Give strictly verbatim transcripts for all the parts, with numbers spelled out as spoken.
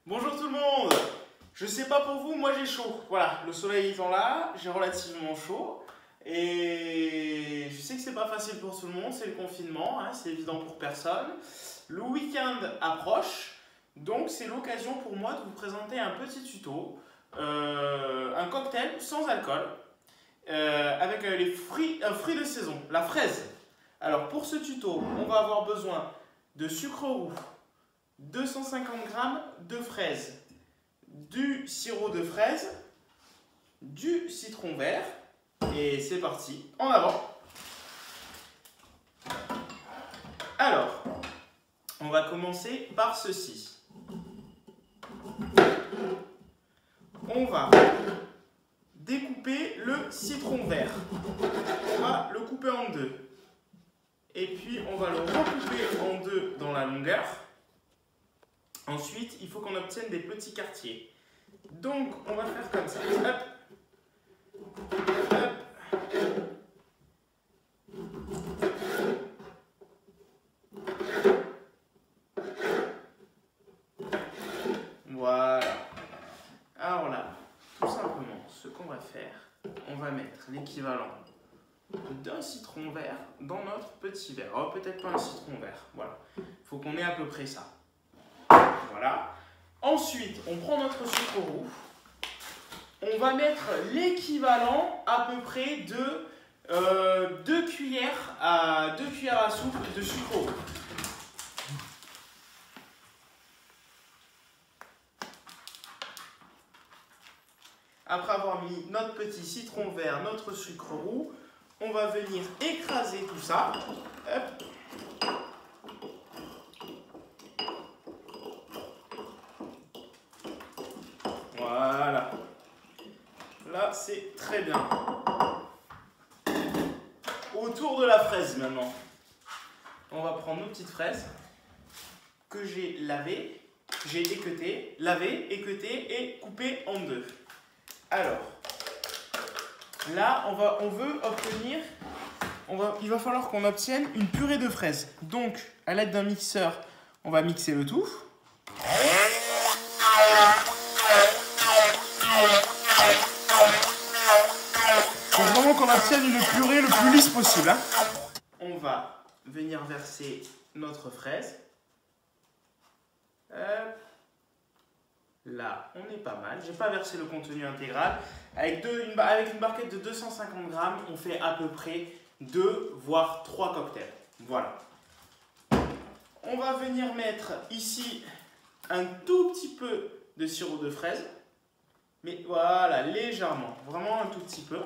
Bonjour tout le monde. Je sais pas pour vous, moi j'ai chaud. Voilà, le soleil étant là, j'ai relativement chaud. Et je sais que c'est pas facile pour tout le monde, c'est le confinement, hein, c'est évident pour personne. Le week-end approche, donc c'est l'occasion pour moi de vous présenter un petit tuto. Euh, un cocktail sans alcool, euh, avec euh, les fruits, un fruit de saison, la fraise. Alors pour ce tuto, on va avoir besoin de sucre roux, deux cent cinquante grammes de fraises, du sirop de fraise, du citron vert, et c'est parti, en avant. Alors, on va commencer par ceci. On va découper le citron vert. On va le couper en deux. Et puis, on va le recouper en deux dans la longueur. Ensuite, il faut qu'on obtienne des petits quartiers. Donc, on va faire comme ça. Hop. Hop. Voilà. Alors là, tout simplement, ce qu'on va faire, on va mettre l'équivalent d'un citron vert dans notre petit verre. Oh, peut-être pas un citron vert. Voilà. Il faut qu'on ait à peu près ça. Voilà. Ensuite, on prend notre sucre roux. On va mettre l'équivalent à peu près de euh, deux cuillères à deux cuillères à soupe de sucre roux. Après avoir mis notre petit citron vert, notre sucre roux, on va venir écraser tout ça. Hop. Voilà. Là, c'est très bien. Autour de la fraise maintenant. On va prendre nos petites fraises que j'ai lavées, j'ai équeutées, lavées, équeutées et coupées en deux. Alors, là, on, va, on veut obtenir, on va, il va falloir qu'on obtienne une purée de fraises. Donc, à l'aide d'un mixeur, on va mixer le tout. Il faut vraiment qu'on obtienne une purée le plus lisse possible. Hein. On va venir verser notre fraise. Hop. Là, on est pas mal. Je n'ai pas versé le contenu intégral. Avec, deux, une, avec une barquette de deux cent cinquante grammes, on fait à peu près deux voire trois cocktails. Voilà. On va venir mettre ici un tout petit peu de sirop de fraise. Mais voilà, légèrement. Vraiment un tout petit peu.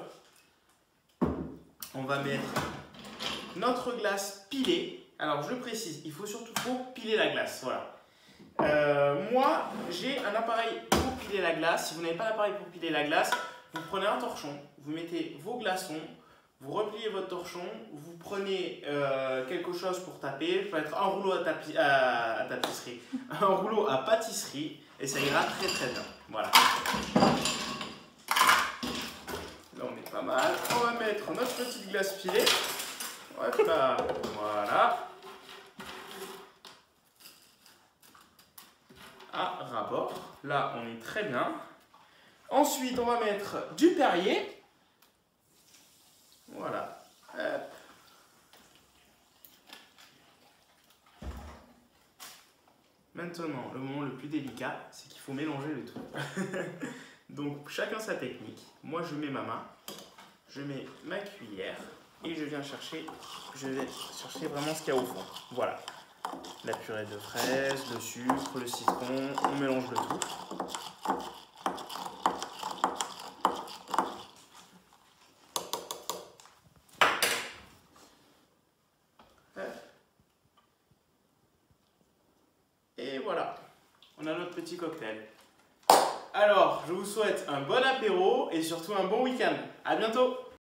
On va mettre notre glace pilée. Alors, je précise, il faut surtout faut piler la glace. Voilà. Euh, moi, j'ai un appareil pour piler la glace. Si vous n'avez pas d'appareil pour piler la glace, vous prenez un torchon, vous mettez vos glaçons, vous repliez votre torchon, vous prenez euh, quelque chose pour taper, ça peut être un rouleau à, tapi à, à tapisserie, un rouleau à pâtisserie, et ça ira très très bien. Voilà. Là, on est pas mal. On va mettre notre petite glace pilée. Hop là. Voilà. À ras-bord. Là, on est très bien. Ensuite, on va mettre du Perrier. Voilà. Hop. Maintenant, le moment le plus délicat, c'est qu'il faut mélanger le tout. Donc, chacun sa technique. Moi, je mets ma main, je mets ma cuillère et je viens chercher, je vais chercher vraiment ce qu'il y a au fond. Voilà. La purée de fraises, le sucre, le citron, on mélange le tout. Et voilà, on a notre petit cocktail. Alors, je vous souhaite un bon apéro et surtout un bon week-end. À bientôt!